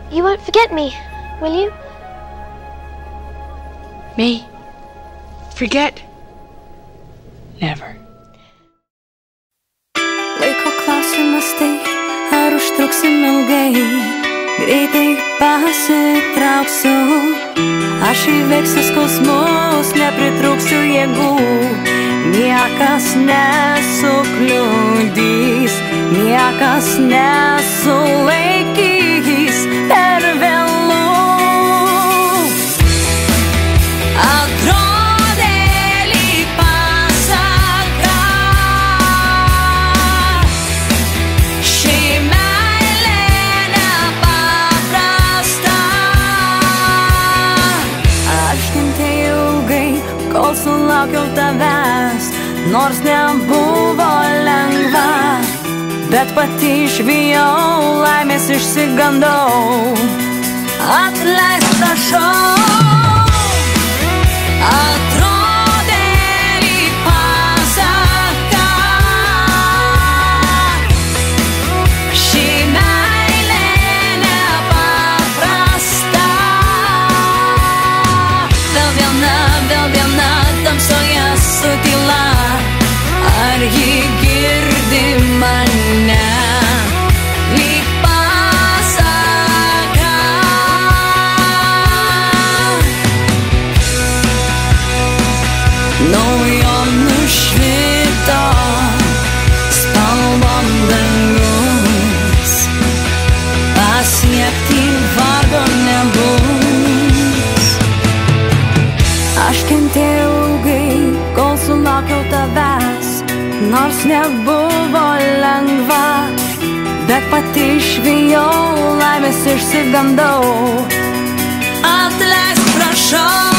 You won't forget me, will you? Me? Forget? Never. Laiko klausimas tai, ar užtruksim ilgai, greitai pasitrauksiu. Aš įveiksiu skausmus, nepritrūksiu jėgų, niekas nesukliudys, niekas nesulaikys per vėlų. Atrodė lyg pasaka, ši meilė nepaprasta. Aš kentėjau ilgai, kol sulaukiau tavęs, nors nebuvo lengva, bet pati išvijau, laimės išsigandau. Atleisk, prašau. Atrodė lyg pasaka, ši meilė nepaprasta. Vėl viena tamsoje sutyla, ar ji girdi mane? Lyg pasaka. Naujo nušvito spalvom dangus, pasiekti vargo nebus. Aš kentėjau ilgai, kol sulaukiau tavęs, nors nebuvo lengva, bet pati išvijau, laimės išsigandau. Atleisk, prašau.